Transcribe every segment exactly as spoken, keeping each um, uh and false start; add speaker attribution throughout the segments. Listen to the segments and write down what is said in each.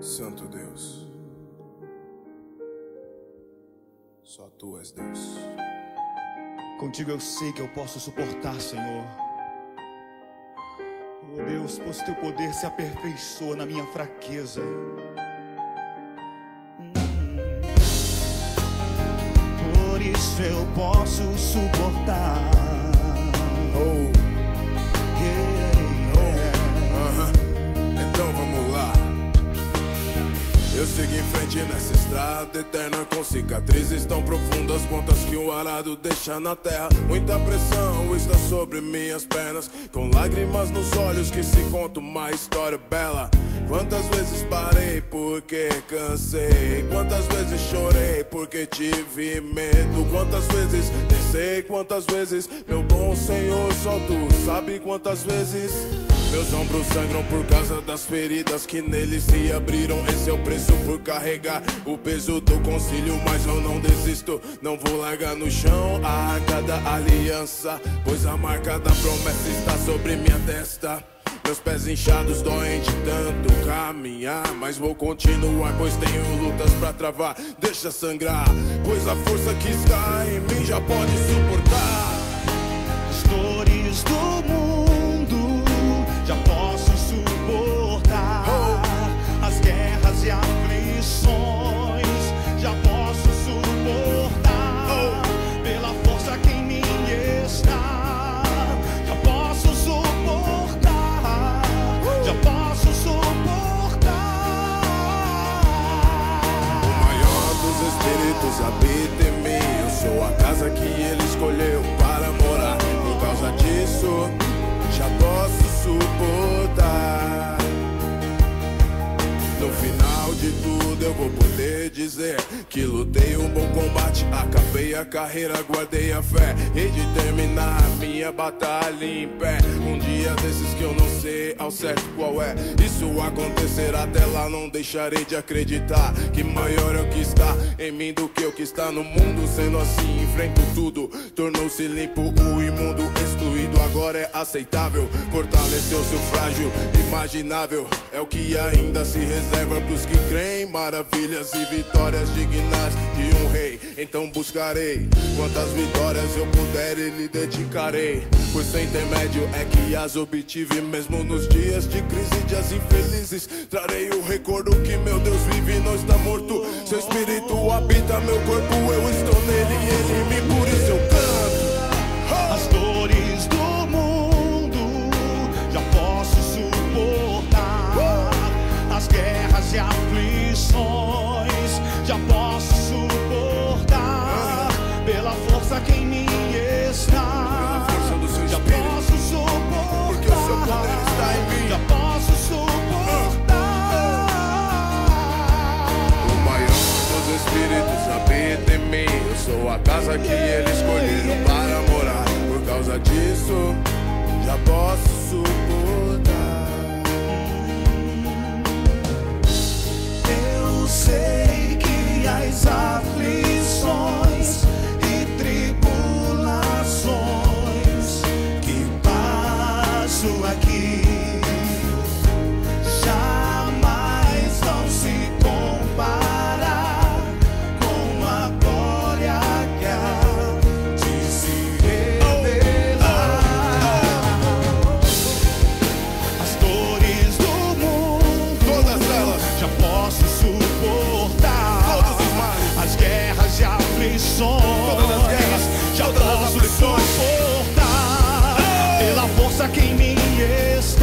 Speaker 1: Santo Deus, só Tu és Deus.
Speaker 2: Contigo eu sei que eu posso suportar, Senhor. Oh Deus, pois Teu poder se aperfeiçoa na minha fraqueza. hum. Por isso eu posso suportar.
Speaker 1: Oh,
Speaker 2: yeah, yeah.
Speaker 1: uh-huh. Então vamos lá. Eu sigo em frente nessa estrada eterna, com cicatrizes tão profundas quanto as que o arado deixa na terra. Muita pressão está sobre minhas pernas, com lágrimas nos olhos que se conta uma história bela. Quantas vezes parei porque cansei, quantas vezes chorei porque tive medo, quantas vezes pensei, quantas vezes, meu bom Senhor, só Tu sabe quantas vezes. Meus ombros sangram por causa das feridas que neles se abriram. Esse é o preço por carregar o peso do concílio, mas eu não desisto, não vou largar no chão a arca da aliança, pois a marca da promessa está sobre minha testa. Meus pés inchados doem de tanto caminhar, mas vou continuar, pois tenho lutas pra travar. Deixa sangrar, pois a força que está em mim já pode suportar
Speaker 2: as dores do mundo. Já posso suportar oh. as guerras e aflições. Já posso suportar oh. pela força que em mim está. Já posso suportar, uh. já posso suportar.
Speaker 1: O maior dos espíritos habita em mim. Eu sou a casa que Ele escolheu para morar. Por causa disso, já posso suportar. No final de tudo eu vou poder dizer que lutei um bom combate, acabei a carreira, guardei a fé e de terminar minha batalha em pé. Um dia desses que eu não sei ao certo qual é, isso acontecerá, até lá não deixarei de acreditar que maior é o que está em mim do que o que está no mundo. Sendo assim enfrento tudo, tornou-se limpo o imundo, excluído agora é aceitável. Fortaleceu-se o frágil, imaginável, é o que ainda se reserva pros que creem. Maravilhas e vitórias dignas de um rei, então buscarei quantas vitórias eu puder e lhe dedicarei, pois sem intermédio é que as obtive. Mesmo nos dias de crise e dias infelizes, trarei o recordo que meu Deus vive e não está morto. Seu espírito habita meu corpo, eu estou nele e ele em mim, por isso eu canto.
Speaker 2: As dores do mundo já posso suportar, as guerras e aflições já posso suportar, pela força que em mim está.
Speaker 1: Pela força do seu
Speaker 2: já
Speaker 1: espírito,
Speaker 2: posso suportar,
Speaker 1: porque o seu poder está em mim.
Speaker 2: já posso suportar.
Speaker 1: O maior dos espíritos habita em mim. Eu sou a casa que Ele escolheu para morar. Por causa disso, já posso suportar.
Speaker 2: Eu sei que as aflições e tribulações que passo aqui jamais vão se comparar com a glória que há de se revelar. As dores do mundo,
Speaker 1: Todas elas,
Speaker 2: já posso suportar.
Speaker 1: todos os males,
Speaker 2: As guerras e aflições,
Speaker 1: todas as guerras,
Speaker 2: já
Speaker 1: todas as
Speaker 2: posso
Speaker 1: aflições.
Speaker 2: suportar, pela força que em mim está.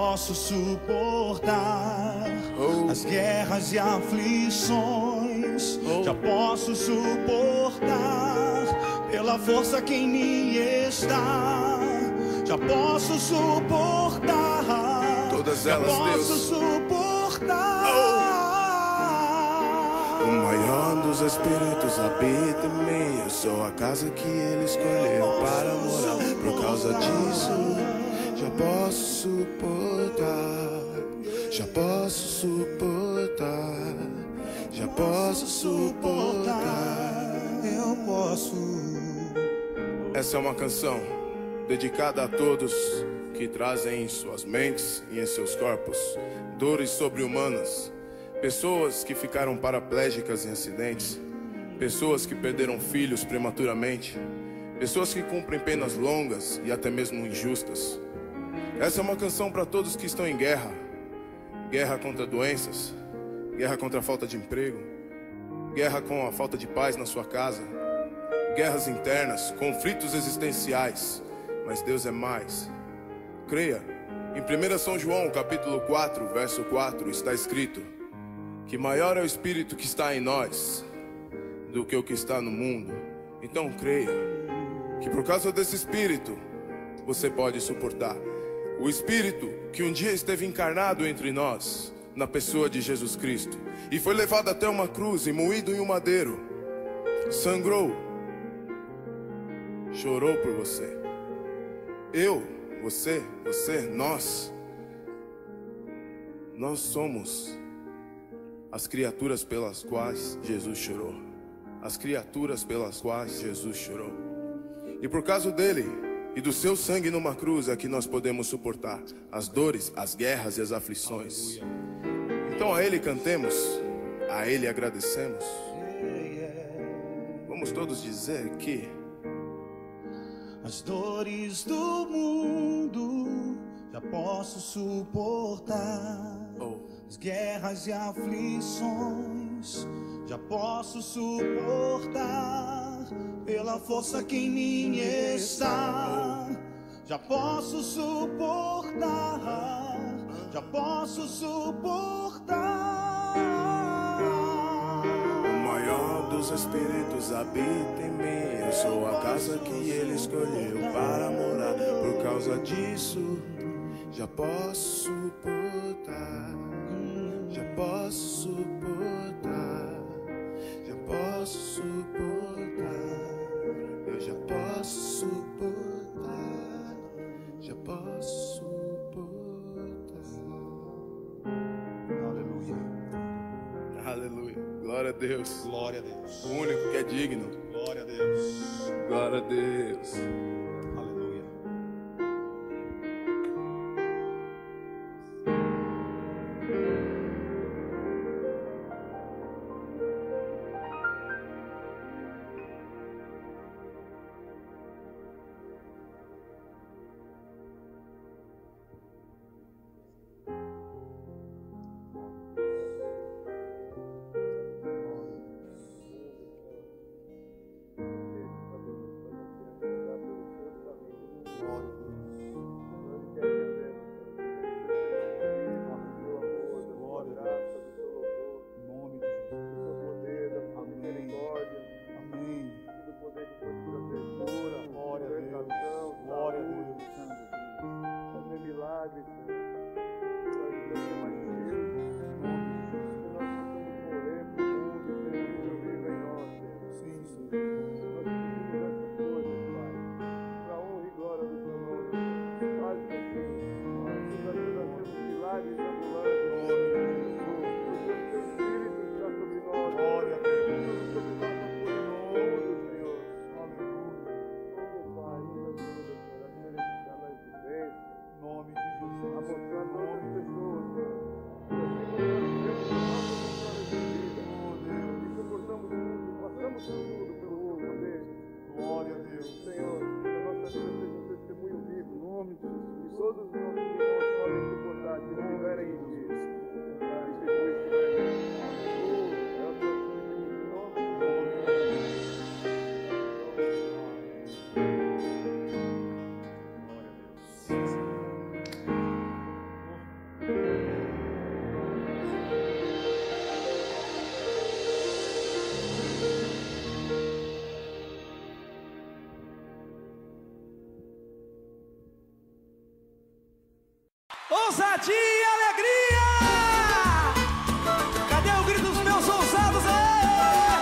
Speaker 2: posso suportar oh. as guerras e aflições. oh. Já posso suportar pela força que em mim está. Já posso suportar
Speaker 1: todas
Speaker 2: já
Speaker 1: elas,
Speaker 2: posso
Speaker 1: Deus.
Speaker 2: suportar.
Speaker 1: oh. O maior dos espíritos habita em mim. Eu sou a casa que Ele escolheu para morar. Por causa disso já posso suportar, já posso suportar, já posso suportar, eu posso. Essa é uma canção dedicada a todos que trazem em suas mentes e em seus corpos dores sobre-humanas, pessoas que ficaram paraplégicas em acidentes, pessoas que perderam filhos prematuramente, pessoas que cumprem penas longas e até mesmo injustas. Essa é uma canção para todos que estão em guerra. Guerra contra doenças, guerra contra a falta de emprego, guerra com a falta de paz na sua casa, guerras internas, conflitos existenciais. Mas Deus é mais. Creia, em primeiro São João, capítulo quatro, verso quatro, está escrito que maior é o Espírito que está em nós do que o que está no mundo. Então creia que por causa desse Espírito você pode suportar. O Espírito que um dia esteve encarnado entre nós, na pessoa de Jesus Cristo, e foi levado até uma cruz e moído em um madeiro, sangrou, chorou por você. Eu, você, você, nós, nós somos as criaturas pelas quais Jesus chorou. As criaturas pelas quais Jesus chorou. E por causa dele e do seu sangue numa cruz é que nós podemos suportar as dores, as guerras e as aflições. Então a Ele cantemos, a Ele agradecemos. Vamos todos dizer que
Speaker 2: as dores do mundo já posso suportar. oh. As guerras e aflições já posso suportar pela força que em mim está. Já posso suportar, já posso suportar.
Speaker 1: O maior dos espíritos habita em mim. Eu sou a casa que Ele escolheu para morar. Por causa disso já posso suportar, já posso suportar, já posso suportar, eu já posso suportar, já posso suportar.
Speaker 2: Aleluia.
Speaker 1: Aleluia. Glória a Deus.
Speaker 2: Glória a Deus.
Speaker 1: O único que é digno.
Speaker 2: Glória a Deus.
Speaker 1: Glória a Deus.
Speaker 2: Aleluia.
Speaker 3: ousadia e alegria. Cadê o grito dos meus ousados? É.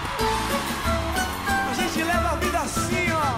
Speaker 3: A gente leva a vida assim, ó.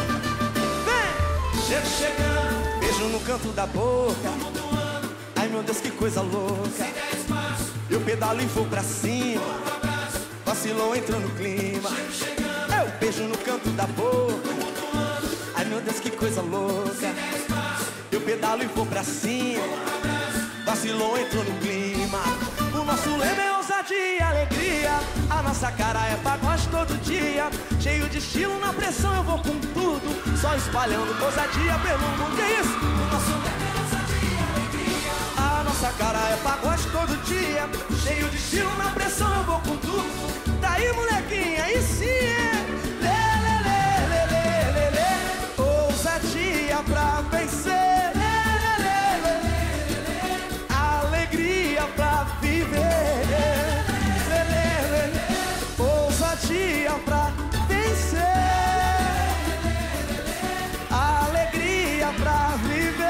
Speaker 3: Vem! Chego chegando, beijo no canto da boca. Ai meu Deus, que coisa louca. Eu pedalo e vou pra cima. Vacilou, entrou no clima. Eu beijo no canto da boca. Ai meu Deus, que coisa louca. Eu pedalo e vou pra cima. Vacilou, entrou no clima. O nosso lema é ousadia e alegria. A nossa cara é pagode todo dia. Cheio de estilo, na pressão eu vou com tudo. Só espalhando ousadia pelo mundo. Que isso? O nosso lema é ousadia e alegria. A nossa cara é pagode todo dia. Cheio de estilo, na pressão eu vou com tudo. Daí molequinha, aí sim é lê, lê, lê, lê, lê, lê. Ousadia pra vencer, lê, lê, lê, lê. Alegria pra viver, lê, lê, lê, lê. Ousadia pra vencer, alegria pra viver.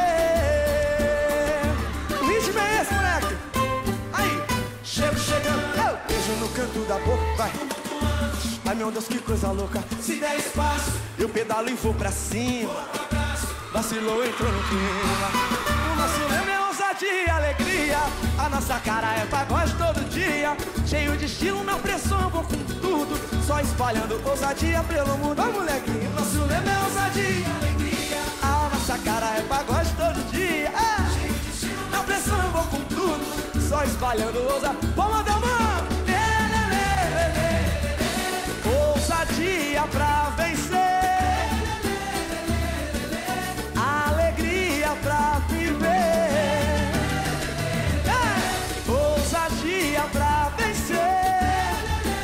Speaker 3: O ritmo é esse, moleque. Aí, chego chegando, eu beijo no canto da boca, vai. Ai meu Deus, que coisa louca. Se der espaço, eu pedalo e vou pra cima. Vacilou, entrou no clima. O nosso lema é ousadia e alegria. A nossa cara é pagode todo dia. Cheio de estilo, na pressão eu vou com tudo. Só espalhando ousadia pelo mundo. Vai, molequinho. O nosso lema é ousadia e alegria. A nossa cara é pagode todo dia. É. Cheio de estilo, na pressão eu vou com tudo. Só espalhando ousadia. Palma da mão. Ousadia pra vencer, alegria pra viver. É. Ousadia pra vencer,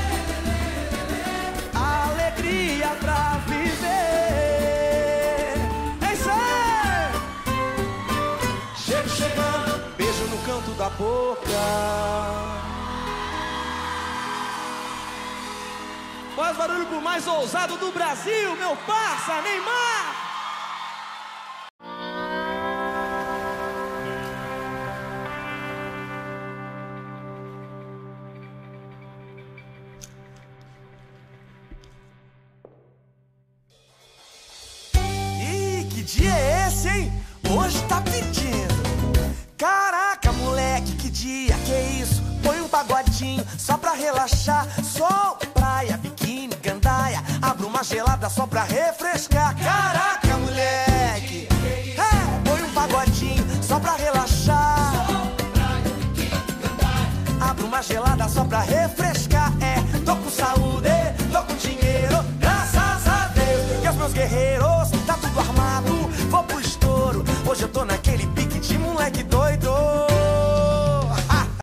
Speaker 3: alegria pra viver. É isso aí! Chego chegando, beijo no canto da boca. Faz barulho pro mais ousado do Brasil, meu parça, Neymar! Ih, que dia é esse, hein? Hoje tá pedindo. Caraca, moleque, que dia, que isso? Põe um pagodinho só pra relaxar. Sol, praia, biquíni, gandaia. Abro uma gelada só pra refrescar. Caraca, moleque, é, põe um pagodinho só pra relaxar. Sol, praia, biquíni, gandaia. Abro uma gelada só pra refrescar. É, tô com saúde, tô com dinheiro, graças a Deus. E os meus guerreiros, tá tudo armado, vou pro estouro. Hoje eu tô naquele pique de moleque doido.